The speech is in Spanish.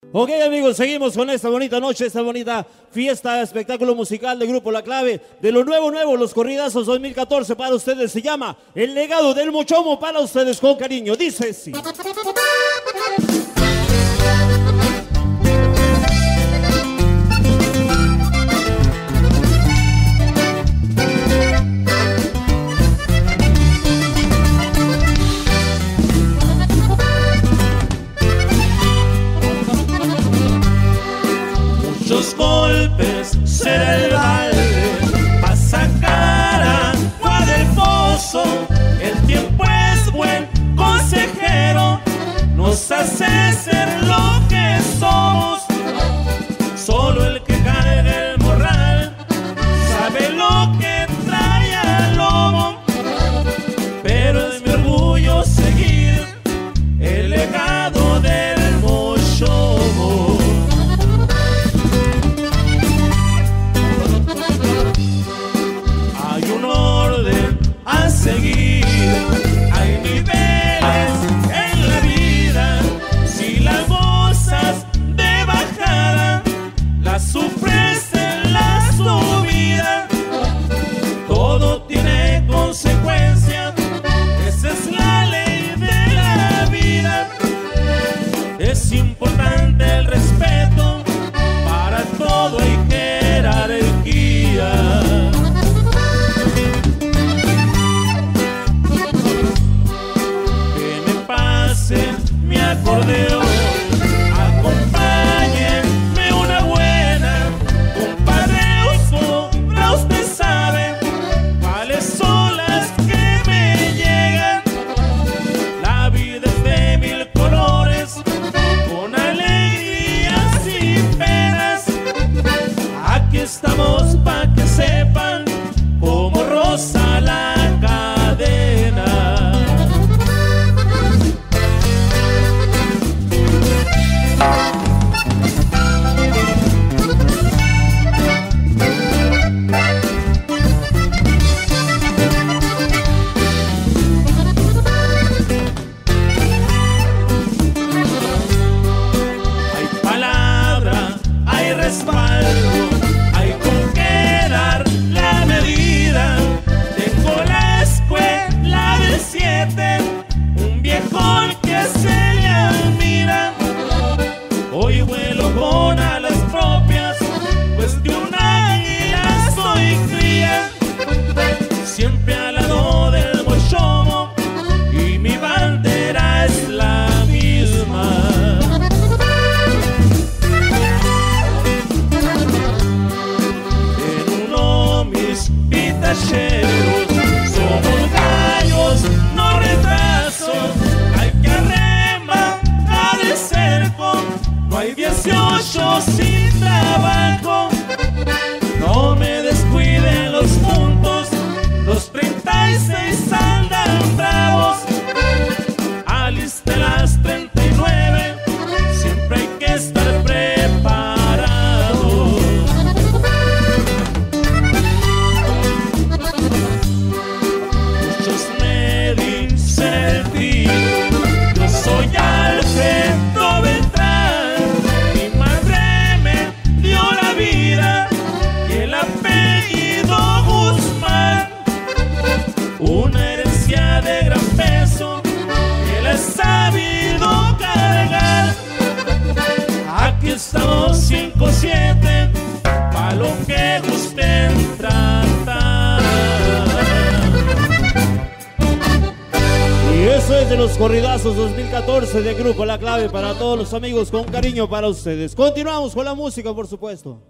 Ok, amigos, seguimos con esta bonita noche, esta bonita fiesta, espectáculo musical de Grupo La Clave. De lo nuevo, los corridazos 2014 para ustedes. Se llama El Legado del Mochomo, para ustedes con cariño. Dice sí. Muchos golpes será el balde pa' sacar agua del pozo. El tiempo es buen consejero, nos hace ser lo que somos. Solo el que carga el morral sabe lo que trae al lomo. Pero es mi orgullo seguir el legado del Mochomo. Seguir, hay niveles en la vida. Si la gozas de bajada, la sufres en la subida. Todo tiene consecuencias, esa es la ley de la vida. Es importante el respeto, para todo hay jerarquía. Mi acordeón, acompáñenme una buena, compadre Oscura, usted sabe cuáles son las que me llegan. La vida es de mil colores, con alegrías y penas. Aquí estamos pa' que sepan cómo roza la cadena. Hay con qué dar la medida. Tengo la escuela del 7, un viejón que se le admira. Hoy vuelo con alas propias, pues de un águila soy cría. Siempre al lado del Mochomo y mi bandera es la misma. Somos gallos, no retraso. Hay que arrematar el cerco. No hay 18 sin trabajo. No me descuiden los puntos, los 36 andan bravos. Aliste las 39, siempre hay que estar preparados. Yo soy Alfredo Beltrán, mi madre me dio la vida y el apellido Guzmán. Una herencia de gran peso que la he sabido cargar. Aquí estamos 5-7, pa' lo que gusten tratar. Y eso es de los corridazos 2014 de Grupo La Clave, para todos los amigos, con cariño para ustedes. Continuamos con la música, por supuesto.